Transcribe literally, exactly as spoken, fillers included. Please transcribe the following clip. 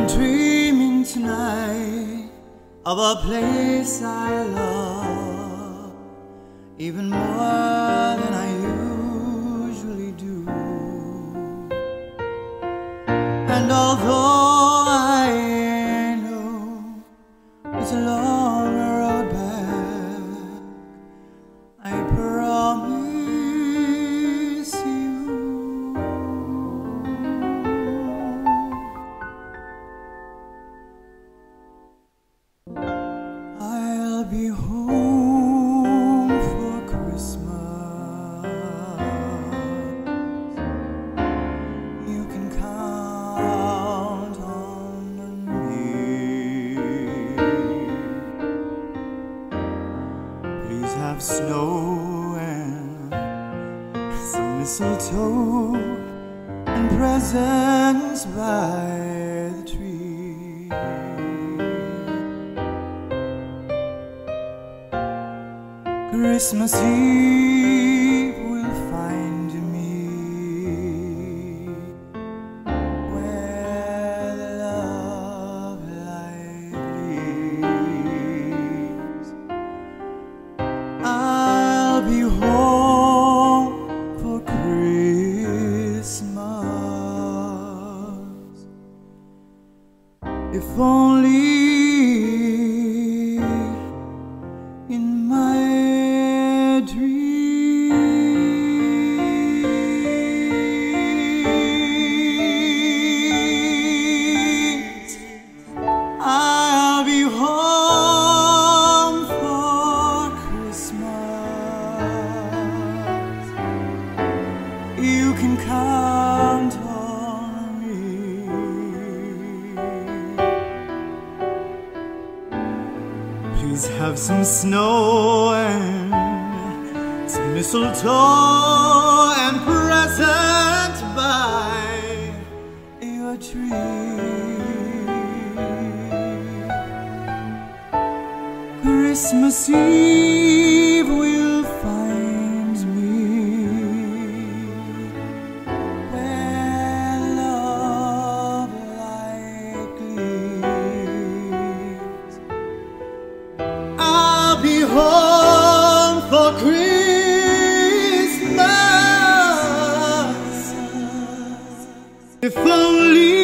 I'm dreaming tonight of a place I love even more than I usually do. And although I know it's a long road back, I promise you I'll be home for Christmas. You can count on me. Please have snow and some mistletoe and presents by the tree. Christmas Eve will find me where the love light gleams. I'll be home for Christmas, if only in my dreams. I'll be home for Christmas. You can count on me. Please have some snow and some mistletoe and present by your tree. Christmas Eve will find me where love light gleams. I'll be home for Christmas, if only